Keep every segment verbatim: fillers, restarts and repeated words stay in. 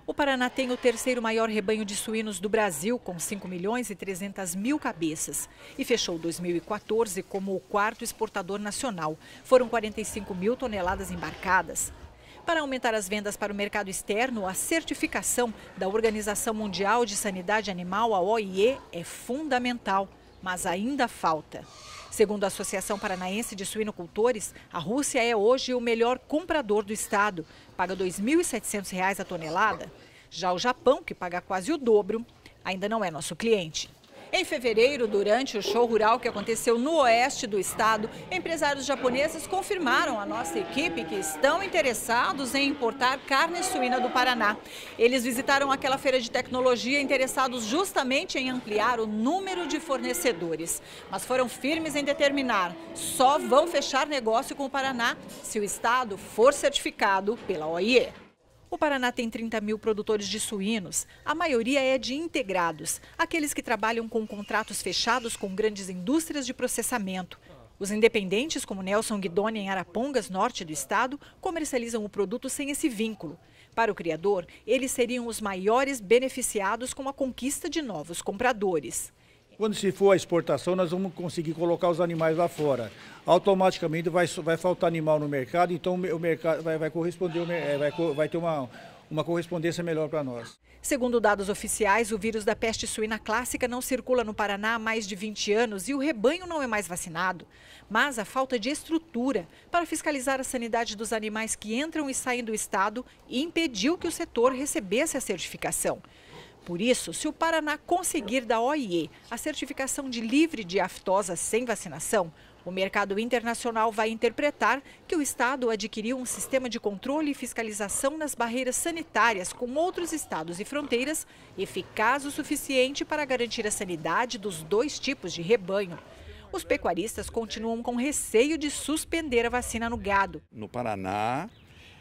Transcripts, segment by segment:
O Paraná tem o terceiro maior rebanho de suínos do Brasil, com cinco milhões e trezentas mil cabeças. E fechou dois mil e quatorze como o quarto exportador nacional. Foram quarenta e cinco mil toneladas embarcadas. Para aumentar as vendas para o mercado externo, a certificação da Organização Mundial de Sanidade Animal, a O I E, é fundamental, mas ainda falta. Segundo a Associação Paranaense de Suinocultores, a Rússia é hoje o melhor comprador do estado, paga dois mil e setecentos reais a tonelada. Já o Japão, que paga quase o dobro, ainda não é nosso cliente. Em fevereiro, durante o show rural que aconteceu no oeste do estado, empresários japoneses confirmaram à nossa equipe que estão interessados em importar carne suína do Paraná. Eles visitaram aquela feira de tecnologia interessados justamente em ampliar o número de fornecedores. Mas foram firmes em determinar, só vão fechar negócio com o Paraná se o estado for certificado pela O I E. O Paraná tem trinta mil produtores de suínos. A maioria é de integrados, aqueles que trabalham com contratos fechados com grandes indústrias de processamento. Os independentes, como Nelson Guidoni em Arapongas, norte do estado, comercializam o produto sem esse vínculo. Para o criador, eles seriam os maiores beneficiados com a conquista de novos compradores. Quando se for a exportação, nós vamos conseguir colocar os animais lá fora. Automaticamente vai, vai faltar animal no mercado, então o mercado vai, vai corresponder, vai, vai ter uma, uma correspondência melhor para nós. Segundo dados oficiais, o vírus da peste suína clássica não circula no Paraná há mais de vinte anos e o rebanho não é mais vacinado. Mas a falta de estrutura para fiscalizar a sanidade dos animais que entram e saem do estado impediu que o setor recebesse a certificação. Por isso, se o Paraná conseguir da O I E a certificação de livre de aftosa sem vacinação, o mercado internacional vai interpretar que o estado adquiriu um sistema de controle e fiscalização nas barreiras sanitárias com outros estados e fronteiras eficaz o suficiente para garantir a sanidade dos dois tipos de rebanho. Os pecuaristas continuam com receio de suspender a vacina no gado. No Paraná,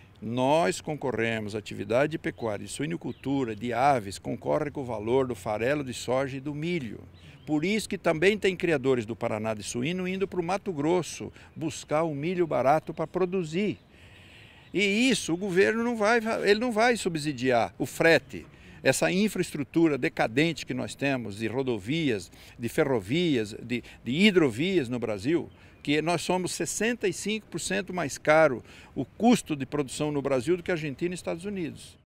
nós concorremos, a atividade de pecuária, de suinocultura, de aves, concorre com o valor do farelo de soja e do milho. Por isso que também tem criadores do Paraná de suíno indo para o Mato Grosso buscar o milho barato para produzir. E isso o governo não vai, ele não vai subsidiar o frete. Essa infraestrutura decadente que nós temos de rodovias, de ferrovias, de, de hidrovias no Brasil, que nós somos sessenta e cinco por cento mais caro o custo de produção no Brasil do que a Argentina e Estados Unidos.